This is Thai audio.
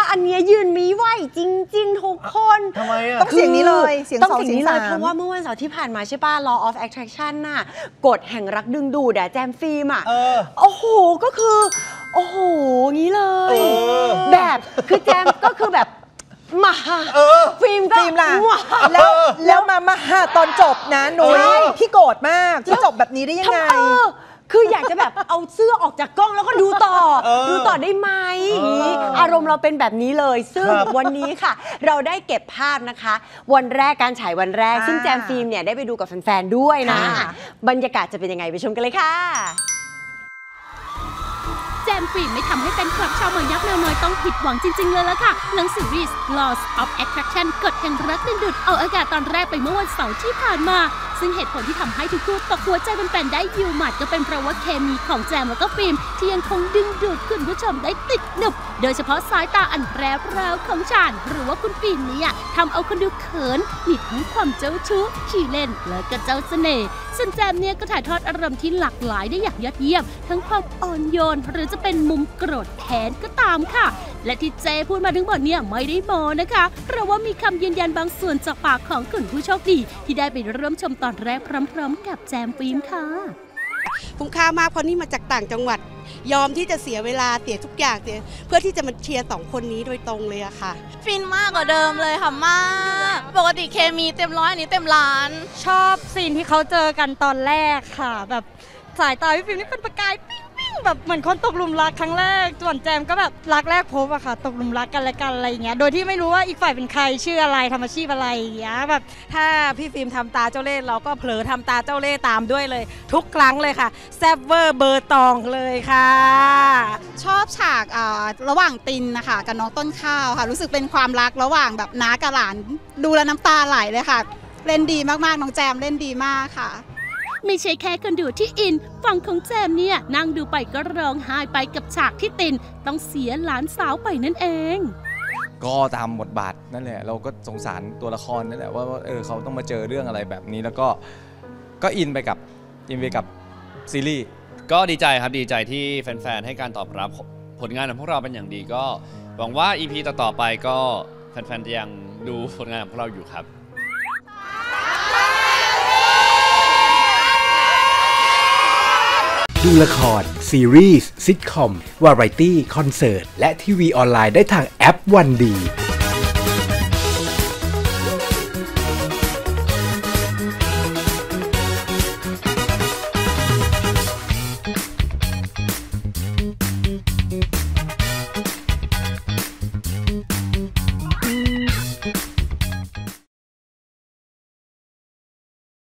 อันนี้ยืนมีไหวจริงๆทุกคนทำไมอ่ะต้องเสียงนี้เลยเสียงต้อง 2 เสียงเสียงนี้เลย 3 เพราะว่าเมื่อวันเสาร์ที่ผ่านมาใช่ป่ะ law of attraction น่ะกฎแห่งรักดึงดูดแจมฟิล์มอ่ะโอ้โหก็คือโอ้โหงี้เลยแบบคือแจมก็คือแบบมาฟิล์มก็แล้วมาตอนจบนะนุ้ยพี่โกรธมากที่จบแบบนี้ได้ยังไงคืออยากจะแบบเอาเสื้อออกจากกล้องแล้วก็ดูต่อได้ไหมอารมณ์เราเป็นแบบนี้เลยซึ่งวันนี้ค่ะเราได้เก็บภาพนะคะวันแรกการฉายวันแรกซึ่งแจมฟิล์มเนี่ยได้ไปดูกับแฟนๆด้วยนะบรรยากาศจะเป็นยังไงไปชมกันเลยค่ะแจมฟิล์มไม่ทำให้แฟนคลับชาวเมืองยักษ์แมวน้อยต้องผิดหวังจริงๆเลยล่ะค่ะหนังซีรีส์ Laws of Attraction กฎแห่งรักดึงดูดออกอากาศตอนแรกไปเมื่อวันเสาร์ที่ผ่านมาซึ่งเหตุผลที่ทำให้ทุกคู่ตกหัวใจเป็นแฟนได้ยิวหมัดก็เป็นเพราะว่าเคมีของแจมแล้วก็ฟิล์มที่ยังคงดึงดูดคุณผู้ชมได้ติดหนึบโดยเฉพาะสายตาอันแปรเปร่าของฉันหรือว่าคุณฟิล์มเนี่ยทำเอาคนดูเขินมีทั้งความเจ้าชู้ขี้เล่นและก็เจ้าเสน่ห์ส่วนแจมเนี่ยก็ถ่ายทอดอารมณ์ที่หลากหลายได้อย่างยอดเยี่ยมทั้งความอ่อนโยนหรือจะเป็นมุมโกรธแค้นก็ตามค่ะและที่เจพูดมาทั้งหมดเนี่ยไม่ได้โมนะคะเพราะว่ามีคำยืนยันบางส่วนจากปากของคุณผู้โชคดีที่ได้ไปร่วมชมตอนแรกพร้อมๆกับแจมฟิล์มค่ะคุ้มค่ามากเพราะนี่มาจากต่างจังหวัดยอมที่จะเสียเวลาเสียทุกอย่างเพื่อที่จะมาเชียร์2 คนนี้โดยตรงเลยอะค่ะฟินมากกว่าเดิมเลยค่ะมากปกติเคมีเต็มร้อยอันนี้เต็มล้านชอบซีนที่เขาเจอกันตอนแรกค่ะแบบสายตาพี่ฟิล์มนี่เป็นประกายปิ๊งแบบเหมือนคนตกหลุมรักครั้งแรกส่วนแจมก็แบบรักแรกพบอะค่ะตกหลุมรักกันอะไรอย่างเงี้ยโดยที่ไม่รู้ว่าอีกฝ่ายเป็นใครชื่ออะไรทำอาชีพอะไรอย่างเงี้ยแบบถ้าพี่ฟิล์มทำตาเจ้าเล่ห์เราก็เผลอทำตาเจ้าเล่ห์ตามด้วยเลยทุกครั้งเลยค่ะแซ่บเวอร์เบอร์ตองเลยค่ะชอบฉากระหว่างตินนะคะกับน้องต้นข้าวค่ะรู้สึกเป็นความรักระหว่างแบบน้ากับหลานดูแล้วน้ำตาไหลเลยค่ะเล่นดีมากๆน้องแจมเล่นดีมากค่ะไม่ใช่แค่คนดูที่อินฝั่งของแจมเนี่ยนั่งดูไปก็ร้องไห้ไปกับฉากที่ตินต้องเสียหลานสาวไปนั่นเองก็ตามบทบาทนั่นแหละเราก็สงสารตัวละครนั่นแหละว่าเขาต้องมาเจอเรื่องอะไรแบบนี้แล้วก็อินไปกับซีรีส์ก็ดีใจครับดีใจที่แฟนๆให้การตอบรับผลงานของพวกเราเป็นอย่างดีก็หวังว่า EP ต่อๆไปก็แฟนๆจะยังดูผลงานของพวกเราอยู่ครับดูละครซีรีส์ซิทคอมวาไรตี้คอนเสิร์ตและทีวีออนไลน์ได้ทางแอปวันดี